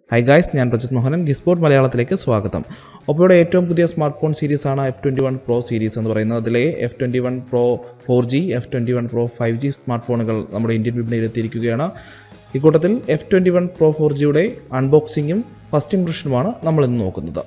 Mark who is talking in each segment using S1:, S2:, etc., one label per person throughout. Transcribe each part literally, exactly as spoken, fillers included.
S1: Hi guys, I am Rajat Mohanan, Gisport Malayalathiലേക്ക് സ്വാഗതം. ഒപ്പോയുടെ ഏറ്റവും പുതിയ സ്മാർട്ട് ഫോൺ സീരീസ് ആണ് F twenty one Pro series എന്ന് പറയുന്നത്. അതിലെ F twenty one Pro four G, F twenty one Pro five G smart ഫോണുകൾ നമ്മുടെ ഇന്ത്യൻ വിപണിയിൽ എത്തിയിരിക്കുകയാണ്. ഇക്കൂട്ടത്തിൽ F twenty one Pro four ജിയുടെ അൺബോക്സിങ്ങും ഫസ്റ്റ് ഇംപ്രഷനുമാണ് നമ്മൾ ഇന്ന് നോക്കുന്നത്.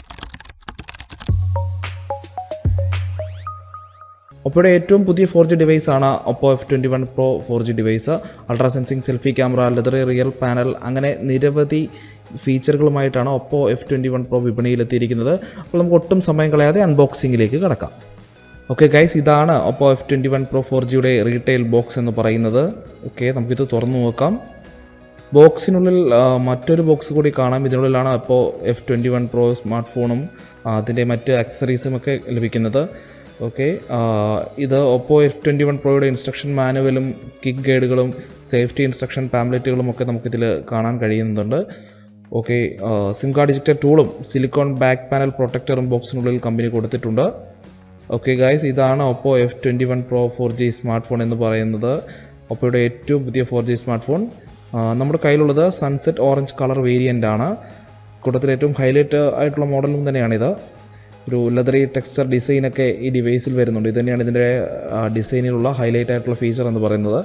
S1: ഒപ്പോയുടെ ഏറ്റവും പുതിയ ഫോർ ജി ഡിവൈസ് ആണ് Oppo F twenty one Pro four G device. Ultra sensing selfie camera, leather real panel, അങ്ങനെ നിരവധി ഫീച്ചറുകളുമായിട്ടാണ് Oppo F twenty one Pro വിപണിയിലെത്തിയിരിക്കുന്നത്. അപ്പോൾ നമുക്ക് ഒട്ടും സമയം കളയാതെ അൺബോക്സിങ്ങിലേക്ക് കടക്കാം. ഓക്കെ ഗൈസ്, ഇതാണ് Oppo F twenty one Pro four ജിയുടെ റീറ്റെയിൽ ബോക്സ് എന്ന് പറയുന്നത്. ഓക്കെ, നമുക്കിത് തുറന്നു നോക്കാം. ബോക്സിനുള്ളിൽ മറ്റൊരു ബോക്സ് കൂടി കാണാം. ഇതിനുള്ളിലാണ് ഇപ്പോൾ F twenty one Pro smart ഫോണും അതിൻ്റെ മറ്റ് ആക്സസറീസും ഒക്കെ ലഭിക്കുന്നത്. ഓക്കെ, ഇത് ഒപ്പോ എഫ് ട്വൻറ്റി വൺ പ്രോയുടെ ഇൻസ്ട്രക്ഷൻ മാനുവലും കിക്ക് ഗൈഡുകളും സേഫ്റ്റി ഇൻസ്ട്രക്ഷൻ പാംപ്ലെറ്റുകളും ഒക്കെ നമുക്കിതിൽ കാണാൻ കഴിയുന്നുണ്ട്. ഓക്കെ, സിം കാർഡ് ഡിജിറ്റൽ ടൂളും സിലിക്കോൺ ബാക്ക് പാനൽ പ്രൊട്ടക്ടറും ബോക്സിനുള്ളിൽ കമ്പനി കൊടുത്തിട്ടുണ്ട്. ഓക്കെ ഗൈസ്, ഇതാണ് Oppo F twenty one Pro four G smart phone എന്ന് പറയുന്നത്. ഒപ്പോയുടെ ഏറ്റവും പുതിയ ഫോർ ജി സ്മാർട്ട് ഫോൺ. നമ്മുടെ കയ്യിലുള്ളത് സൺസെറ്റ് ഓറഞ്ച് കളർ വേരിയൻ്റ് ആണ്. കൂട്ടത്തിൽ ഏറ്റവും ഹൈലൈറ്റ് ആയിട്ടുള്ള മോഡലും തന്നെയാണിത്. ഒരു ലെതറി ടെക്സ്ചർ ഡിസൈനൊക്കെ ഈ ഡിവൈസിൽ വരുന്നുണ്ട്. ഇത് തന്നെയാണ് ഇതിൻ്റെ ഡിസൈനിലുള്ള ഹൈലൈറ്റ് ആയിട്ടുള്ള ഫീച്ചർ എന്ന് പറയുന്നത്.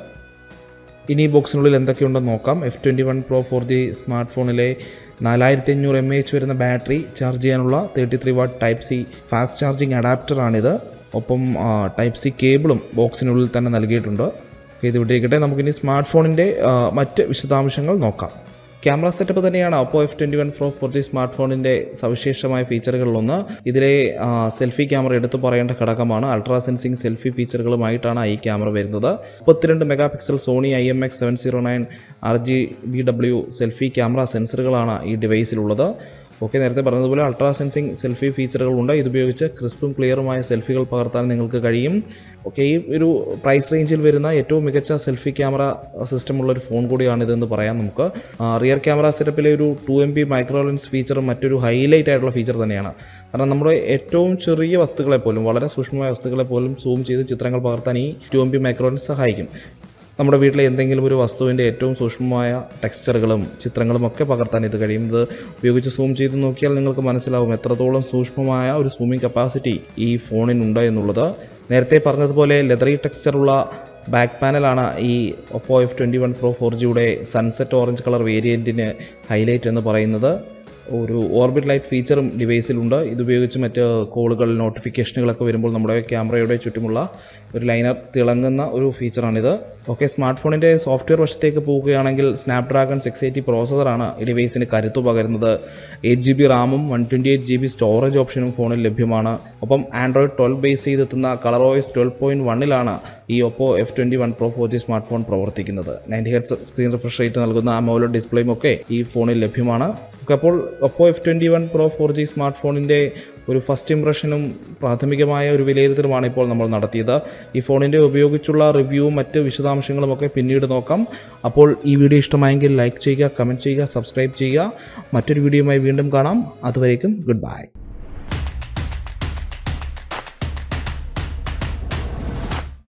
S1: ഇനി ഈ ബോക്സിനുള്ളിൽ എന്തൊക്കെയുണ്ടെന്ന് നോക്കാം. F twenty one Pro four G smart ഫോണിലെ നാലായിരത്തി അഞ്ഞൂറ് എം എച്ച് വരുന്ന ബാറ്ററി, ചാർജ് ചെയ്യാനുള്ള thirty three watt type C fast charging അഡാപ്റ്ററാണിത്. ഒപ്പം ടൈപ്പ് സി കേബിളും ബോക്സിനുള്ളിൽ തന്നെ നൽകിയിട്ടുണ്ട്. ഓക്കെ, ഇത് വിട്ടിരിക്കട്ടെ. നമുക്കിനി സ്മാർട്ട് ഫോണിൻ്റെ മറ്റ് വിശദാംശങ്ങൾ നോക്കാം. ക്യാമറ സെറ്റപ്പ് തന്നെയാണ് Oppo F twenty one Pro four G smart ഫോണിൻ്റെ സവിശേഷമായ ഫീച്ചറുകളിലൊന്ന്. ഇതിലെ സെൽഫി ക്യാമറ എടുത്തു പറയേണ്ട ഘടകമാണ്. അൾട്രാ സെൻസിങ് സെൽഫി ഫീച്ചറുകളുമായിട്ടാണ് ഈ ക്യാമറ വരുന്നത്. മുപ്പത്തിരണ്ട് mega pixel Sony I M X seven zero nine R G B W selfie camera സെൻസറുകളാണ് ഈ ഡിവൈസിലുള്ളത്. ഓക്കെ, നേരത്തെ പറഞ്ഞതുപോലെ അൾട്രാ സെൻസിങ് സെൽഫി ഫീച്ചറുകളുണ്ട്. ഇതുപയോഗിച്ച് ക്രിസ്പും ക്ലിയറുമായ സെൽഫികൾ പകർത്താൻ നിങ്ങൾക്ക് കഴിയും. ഓക്കെ, ഈ ഒരു പ്രൈസ് റേഞ്ചിൽ വരുന്ന ഏറ്റവും മികച്ച സെൽഫി ക്യാമറ സിസ്റ്റമുള്ള ഒരു ഫോൺ കൂടിയാണിതെന്ന് പറയാം നമുക്ക്. റിയർ ക്യാമറ സെറ്റപ്പിലെ ഒരു two M P micro lens ഫീച്ചറും മറ്റൊരു ഹൈലൈറ്റ് ആയിട്ടുള്ള ഫീച്ചർ തന്നെയാണ്. കാരണം നമ്മുടെ ഏറ്റവും ചെറിയ വസ്തുക്കളെ പോലും, വളരെ സൂക്ഷ്മമായ വസ്തുക്കളെ പോലും സൂം ചെയ്ത് ചിത്രങ്ങൾ പകർത്താൻ ഈ two M P micro lens സഹായിക്കും. നമ്മുടെ വീട്ടിലെ എന്തെങ്കിലും ഒരു വസ്തുവിൻ്റെ ഏറ്റവും സൂക്ഷ്മമായ ടെക്സ്ചറുകളും ചിത്രങ്ങളും ഒക്കെ പകർത്താൻ ഇത് കഴിയും. ഇത് ഉപയോഗിച്ച് സൂം ചെയ്ത് നോക്കിയാൽ നിങ്ങൾക്ക് മനസ്സിലാവും എത്രത്തോളം സൂക്ഷ്മമായ ഒരു സൂമിംഗ് കപ്പാസിറ്റി ഈ ഫോണിനുണ്ട് എന്നുള്ളത്. നേരത്തെ പറഞ്ഞതുപോലെ ലെതറി ടെക്സ്ചറുള്ള ബാക്ക് പാനലാണ് ഈ Oppo F twenty one Pro four ജിയുടെ സൺസെറ്റ് ഓറഞ്ച് കളർ വേരിയൻറ്റിന് ഹൈലൈറ്റ് എന്ന് പറയുന്നത്. ഒരു ഓർബിറ്റ് ലൈറ്റ് ഫീച്ചറും ഡിവൈസിലുണ്ട്. ഇതുപയോഗിച്ച് മറ്റ് കോളുകൾ, നോട്ടിഫിക്കേഷനുകളൊക്കെ വരുമ്പോൾ നമ്മുടെ ക്യാമറയുടെ ചുറ്റുമുള്ള ഒരു ലൈനർ തിളങ്ങുന്ന ഒരു ഫീച്ചറാണിത്. ഓക്കെ, സ്മാർട്ട് ഫോണിൻ്റെ സോഫ്റ്റ്വെയർ വശത്തേക്ക് പോവുകയാണെങ്കിൽ സ്നാപ്ഡ്രാഗൺ സിക്സ് എയ്റ്റി പ്രോസസ്സറാണ് ഈ ഡിവൈസിന് കരുത്തു പകരുന്നത്. എയ്റ്റ് ജി ബി റാമും one twenty eight G B storage ഓപ്ഷനും ഫോണിൽ ലഭ്യമാണ്. ഒപ്പം ആൻഡ്രോയിഡ് ട്വൽവ് ബേസ് ചെയ്തെത്തുന്ന Color O S twelve point വണ്ണിലാണ് ഈ Oppo F twenty one Pro four G smart phone പ്രവർത്തിക്കുന്നത്. Ninety hertz screen refresh rate നൽകുന്ന അമോലെഡ് ഡിസ്പ്ലേയും ഒക്കെ ഈ ഫോണിൽ ലഭ്യമാണ്. അപ്പോൾ Oppo F twenty one Pro four G smart ഫോണിൻ്റെ ഒരു ഫസ്റ്റ് ഇംപ്രഷനും പ്രാഥമികമായ ഒരു വിലയിരുത്തലുമാണ് ഇപ്പോൾ നമ്മൾ നടത്തിയത്. ഈ ഫോണിൻ്റെ ഉപയോഗിച്ചുള്ള റിവ്യൂവും മറ്റ് വിശദാംശങ്ങളും ഒക്കെ പിന്നീട് നോക്കാം. അപ്പോൾ ഈ വീഡിയോ ഇഷ്ടമായെങ്കിൽ ലൈക്ക് ചെയ്യുക, കമൻറ്റ് ചെയ്യുക, സബ്സ്ക്രൈബ് ചെയ്യുക. മറ്റൊരു വീഡിയോയുമായി വീണ്ടും കാണാം. അതുവരേക്കും ഗുഡ് ബൈ.